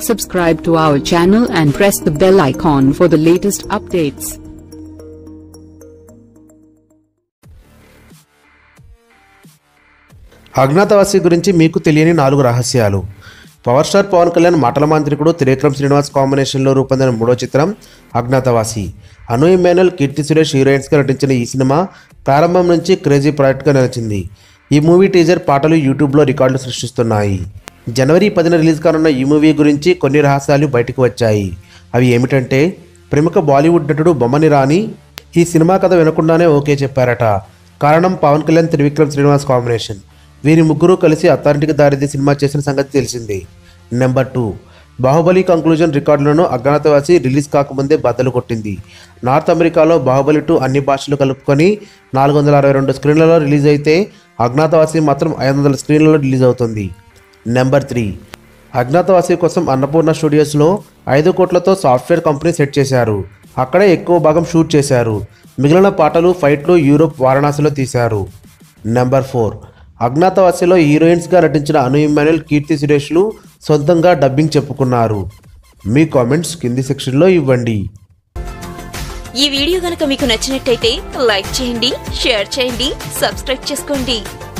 Subscribe to our channel and press the bell icon for the latest updates. Agnyaathavaasi గురించి మీకు తెలియని 4 రహస్యాలు. Power star Pawan Kalyan మాటల మాంత్రికుడు త్రివిక్రమ్ శ్రీనివాస్ కాంబినేషన్లో రూపొందిన 3వ చిత్రం అజ్ఞాతవాసి. అను ఇమ్మాన్యుయల్, కీర్తి సురేష్ హీరోయిన్స్గా నటించిన ఈ సినిమా ప్రారంభం నుంచి క్రేజీ ప్రాజెక్ట్గా నిలిచింది. ఈ మూవీ టీజర్ పాటలు యూట్యూబ్లో రికార్డులు సృష్టిస్తున్నాయి. జనవరి 10న రిలీజ్ కానున్న ఈ మూవీ గురించి కొన్ని రహస్యాలు బయటకు వచ్చాయి. అవి ఏమిటంటే, ప్రముఖ బాలీవుడ్ నటుడు బొమ్మని రాణి ఈ సినిమా కథ వినకుండానే ఓకే చెప్పారట. కారణం పవన్ కళ్యాణ్ త్రివిక్రమ్ శ్రీనివాస్ కాంబినేషన్. వీరి ముగ్గురు కలిసి అత్తారింటికి దారిది సినిమా చేసిన సంగతి తెలిసిందే. నెంబర్ 2, బాహుబలి కంక్లూజన్ రికార్డులను అజ్ఞాతవాసి రిలీజ్ కాకముందే బద్దలు కొట్టింది. నార్త్ అమెరికాలో బాహుబలి 2 అన్ని భాషలు కలుపుకొని 462 స్క్రీన్లలో రిలీజ్ అయితే అజ్ఞాతవాసి మాత్రం 500 స్క్రీన్లలో రిలీజ్ అవుతుంది. నెంబర్ 3, అజ్ఞాతవాసి కోసం అన్నపూర్ణ స్టూడియోస్లో 5 కోట్లతో సాఫ్ట్వేర్ కంపెనీ సెట్ చేశారు. అక్కడే ఎక్కువ భాగం షూట్ చేశారు. మిగిలిన పాటలు, ఫైట్లు యూరోప్ వారణాసిలో తీశారు. నెంబర్ 4, అజ్ఞాతవాసిలో హీరోయిన్స్గా నటించిన అను ఇమ్మాన్యుయల్, కీర్తి సురేష్లు సొంతంగా డబ్బింగ్ చెప్పుకున్నారు. మీ కామెంట్స్ కింది సెక్షన్లో ఇవ్వండి. ఈ వీడియో గనుక మీకు నచ్చినట్టయితే లైక్ చేయండి, షేర్ చేయండి, సబ్స్క్రైబ్ చేసుకోండి.